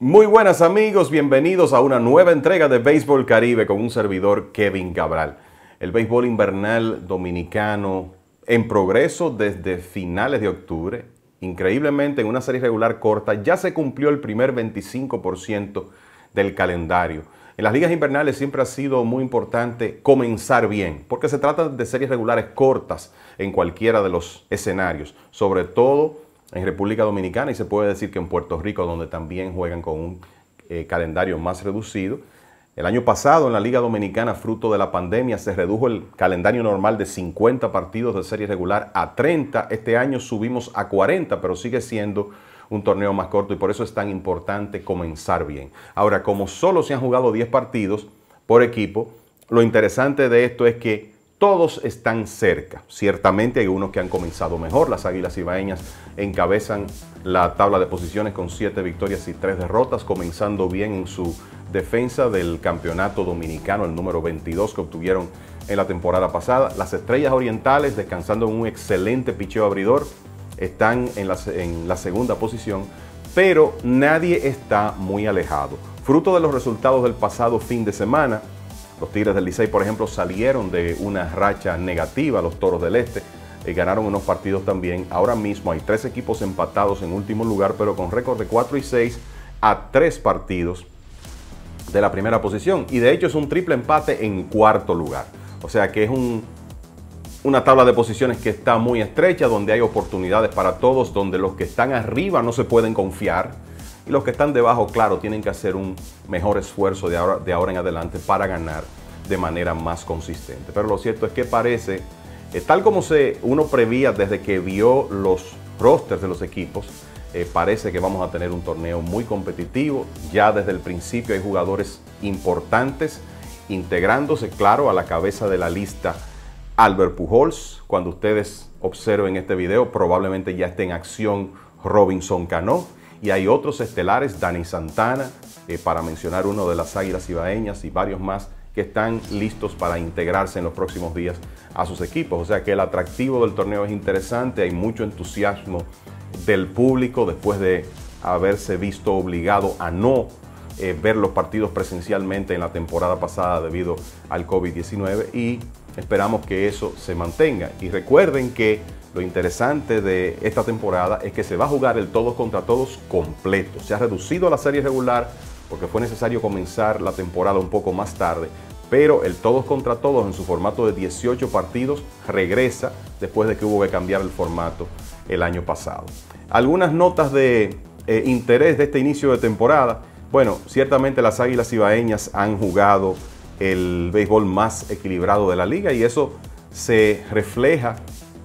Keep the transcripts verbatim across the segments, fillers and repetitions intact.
Muy buenas amigos, bienvenidos a una nueva entrega de Béisbol Caribe con un servidor Kevin Cabral. El béisbol invernal dominicano en progreso desde finales de octubre. Increíblemente en una serie regular corta ya se cumplió el primer veinticinco por ciento del calendario. En las ligas invernales siempre ha sido muy importante comenzar bien, porque se trata de series regulares cortas en cualquiera de los escenarios, sobre todo en República Dominicana y se puede decir que en Puerto Rico, donde también juegan con un eh, calendario más reducido. El año pasado en la Liga Dominicana, fruto de la pandemia, se redujo el calendario normal de cincuenta partidos de serie regular a treinta. Este año subimos a cuarenta, pero sigue siendo un torneo más corto y por eso es tan importante comenzar bien. Ahora, como solo se han jugado diez partidos por equipo, lo interesante de esto es que todos están cerca. Ciertamente hay unos que han comenzado mejor. Las Águilas Ibaeñas encabezan la tabla de posiciones con siete victorias y tres derrotas, comenzando bien en su defensa del campeonato dominicano, el número veintidós que obtuvieron en la temporada pasada. Las Estrellas Orientales, descansando en un excelente picheo abridor, están en la, en la segunda posición, pero nadie está muy alejado. Fruto de los resultados del pasado fin de semana, los Tigres del Licey, por ejemplo, salieron de una racha negativa. Los Toros del Este eh, ganaron unos partidos también. Ahora mismo hay tres equipos empatados en último lugar, pero con récord de cuatro y seis a tres partidos de la primera posición. Y de hecho es un triple empate en cuarto lugar. O sea que es un, una tabla de posiciones que está muy estrecha, donde hay oportunidades para todos, donde los que están arriba no se pueden confiar. Y los que están debajo, claro, tienen que hacer un mejor esfuerzo de ahora, de ahora en adelante para ganar de manera más consistente. Pero lo cierto es que parece, eh, tal como se, uno prevía desde que vio los rosters de los equipos, eh, parece que vamos a tener un torneo muy competitivo. Ya desde el principio hay jugadores importantes integrándose, claro, a la cabeza de la lista Albert Pujols. Cuando ustedes observen este video, probablemente ya esté en acción Robinson Cano. Y hay otros estelares, Dani Santana, eh, para mencionar uno de las Águilas Ibaeñas y varios más que están listos para integrarse en los próximos días a sus equipos. O sea que el atractivo del torneo es interesante, hay mucho entusiasmo del público después de haberse visto obligado a no eh, ver los partidos presencialmente en la temporada pasada debido al COVID diecinueve y esperamos que eso se mantenga. Y recuerden que lo interesante de esta temporada es que se va a jugar el todos contra todos completo. Se ha reducido la serie regular porque fue necesario comenzar la temporada un poco más tarde, pero el todos contra todos en su formato de dieciocho partidos regresa después de que hubo que cambiar el formato el año pasado. Algunas notas de eh, interés de este inicio de temporada. Bueno, ciertamente las Águilas Ibaeñas han jugado el béisbol más equilibrado de la liga y eso se refleja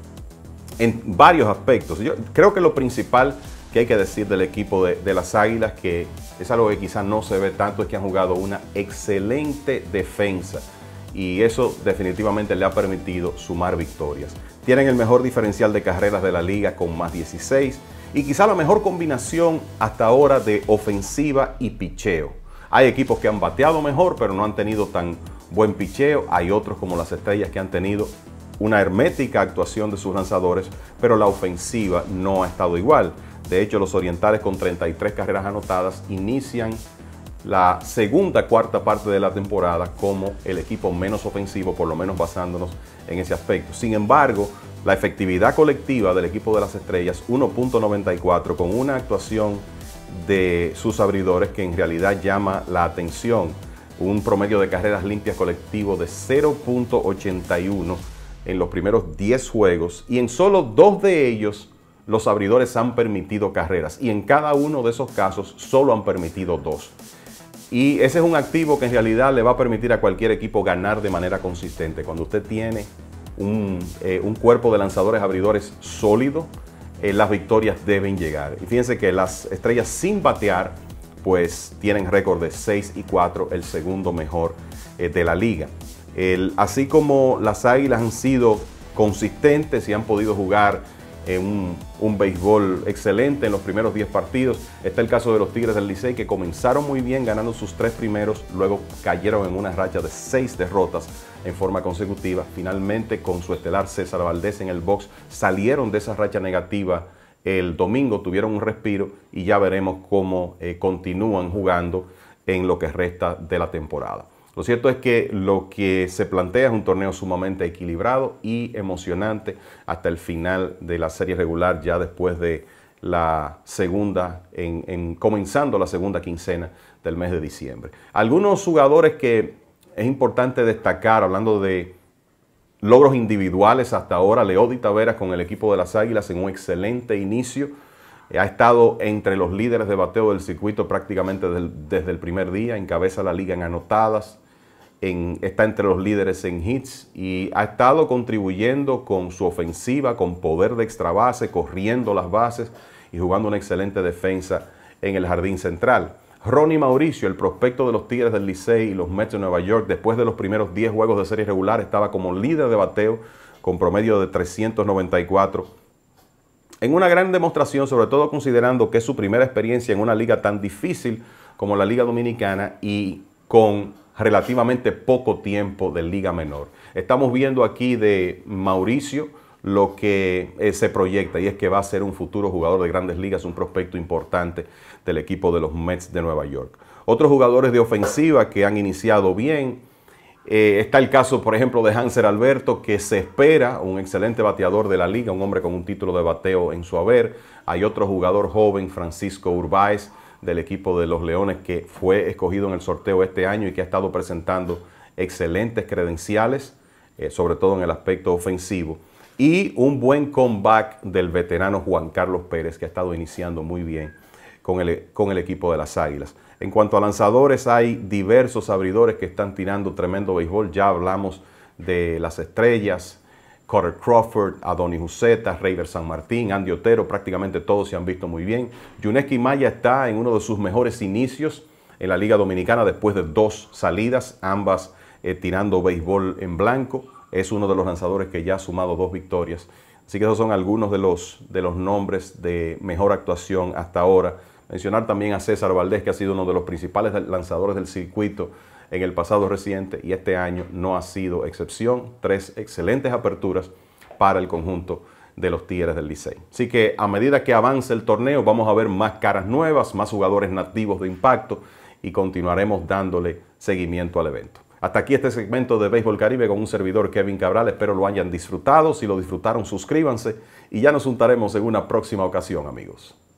en varios aspectos. Yo creo que lo principal que hay que decir del equipo de, de las Águilas, que es algo que quizás no se ve tanto, es que han jugado una excelente defensa y eso definitivamente le ha permitido sumar victorias. Tienen el mejor diferencial de carreras de la liga con más dieciséis y quizá la mejor combinación hasta ahora de ofensiva y picheo. Hay equipos que han bateado mejor pero no han tenido tan buen picheo. Hay otros como las Estrellas que han tenido una hermética actuación de sus lanzadores, pero la ofensiva no ha estado igual. De hecho, los Orientales con treinta y tres carreras anotadas inician la segunda cuarta parte de la temporada como el equipo menos ofensivo, por lo menos basándonos en ese aspecto. Sin embargo, la efectividad colectiva del equipo de las Estrellas, uno punto noventa y cuatro, con una actuación de sus abridores que en realidad llama la atención. Un promedio de carreras limpias colectivo de cero punto ochenta y uno en los primeros diez juegos y en solo dos de ellos los abridores han permitido carreras y en cada uno de esos casos solo han permitido dos. Y ese es un activo que en realidad le va a permitir a cualquier equipo ganar de manera consistente. Cuando usted tiene un, eh, un cuerpo de lanzadores abridores sólido, eh, las victorias deben llegar. Y fíjense que las Estrellas sin batear pues tienen récord de seis y cuatro, el segundo mejor eh, de la liga. El, así como las Águilas han sido consistentes y han podido jugar en un, un béisbol excelente en los primeros diez partidos, está el caso de los Tigres del Licey, que comenzaron muy bien ganando sus tres primeros, luego cayeron en una racha de seis derrotas en forma consecutiva. Finalmente, con su estelar César Valdés en el box, salieron de esa racha negativa el domingo tuvieron un respiro y ya veremos cómo eh, continúan jugando en lo que resta de la temporada. Lo cierto es que lo que se plantea es un torneo sumamente equilibrado y emocionante hasta el final de la serie regular, ya después de la segunda, en, en comenzando la segunda quincena del mes de diciembre. Algunos jugadores que es importante destacar, hablando de logros individuales hasta ahora, Leody Taveras con el equipo de las Águilas en un excelente inicio. Ha estado entre los líderes de bateo del circuito prácticamente desde el, desde el primer día, encabeza la liga en anotadas, en, está entre los líderes en hits y ha estado contribuyendo con su ofensiva, con poder de extra base, corriendo las bases y jugando una excelente defensa en el jardín central. Ronnie Mauricio, el prospecto de los Tigres del Licey y los Mets de Nueva York, después de los primeros diez juegos de serie regular, estaba como líder de bateo con promedio de trescientos noventa y cuatro. En una gran demostración, sobre todo considerando que es su primera experiencia en una liga tan difícil como la Liga Dominicana y con relativamente poco tiempo de liga menor. Estamos viendo aquí de Mauricio lo que eh, se proyecta y es que va a ser un futuro jugador de grandes ligas, un prospecto importante del equipo de los Mets de Nueva York. Otros jugadores de ofensiva que han iniciado bien, eh, está el caso por ejemplo de Hanser Alberto, que se espera un excelente bateador de la liga, un hombre con un título de bateo en su haber. Hay otro jugador joven, Francisco Urbáez, del equipo de los Leones, que fue escogido en el sorteo este año y que ha estado presentando excelentes credenciales, eh, sobre todo en el aspecto ofensivo. Y un buen comeback del veterano Juan Carlos Pérez, que ha estado iniciando muy bien con el, con el equipo de las Águilas. En cuanto a lanzadores, hay diversos abridores que están tirando tremendo béisbol. Ya hablamos de las estrellas, Carter Crawford, Adonis Uceta, Reiber San Martín, Andy Otero, prácticamente todos se han visto muy bien. Yuneski Maya está en uno de sus mejores inicios en la Liga Dominicana después de dos salidas, ambas eh, tirando béisbol en blanco. Es uno de los lanzadores que ya ha sumado dos victorias. Así que esos son algunos de los, de los nombres de mejor actuación hasta ahora. Mencionar también a César Valdés, que ha sido uno de los principales lanzadores del circuito en el pasado reciente y este año no ha sido excepción. Tres excelentes aperturas para el conjunto de los Tigres del Licey. Así que a medida que avance el torneo vamos a ver más caras nuevas, más jugadores nativos de impacto y continuaremos dándole seguimiento al evento. Hasta aquí este segmento de Béisbol Caribe con un servidor Kevin Cabral. Espero lo hayan disfrutado. Si lo disfrutaron, suscríbanse y ya nos juntaremos en una próxima ocasión, amigos.